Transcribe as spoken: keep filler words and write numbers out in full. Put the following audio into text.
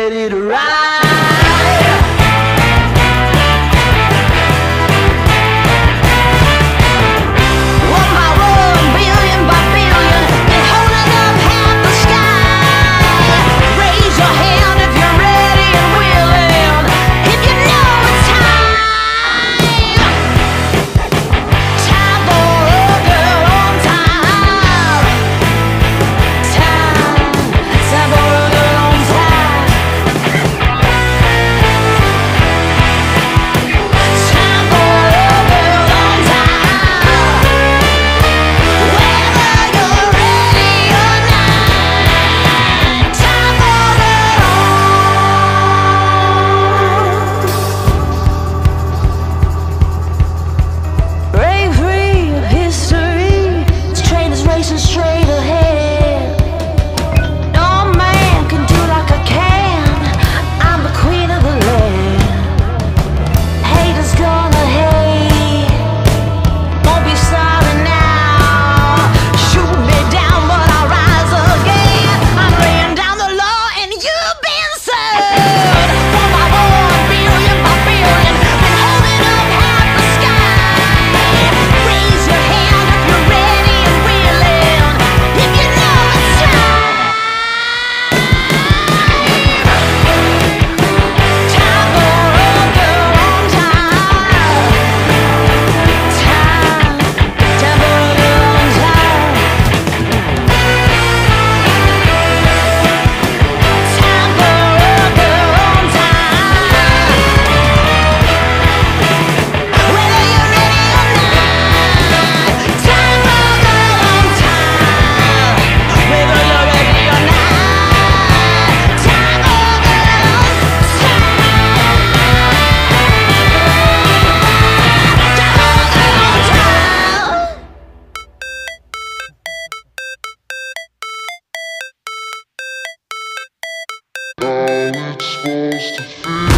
ready to ride. One by one, billion by billion, they're holding up half the sky. Raise your hand if you're ready and willing, if you know it's time. Time for a girl on time. Time, time for a girl on time. Time for a girl on time. Whether you're ready or not, time for a girl. Break free of history. This train is racing straight ahead. No man can do like I can. I'm the queen of the land. Haters gonna hate. Won't be sorry now. Shoot me down, but I'll rise again. I'm laying down the law and you've been served. One by one, billion by billion, been holding up half the sky. Raise your hand if you're ready and willing, if you know it's time. Time for a girl on time. Time, time for a girl on time. Time for a girl on time. Whether you're ready or not, time for a girl on time. Whether you're ready or not, time for a girl on time. How it's supposed to feel.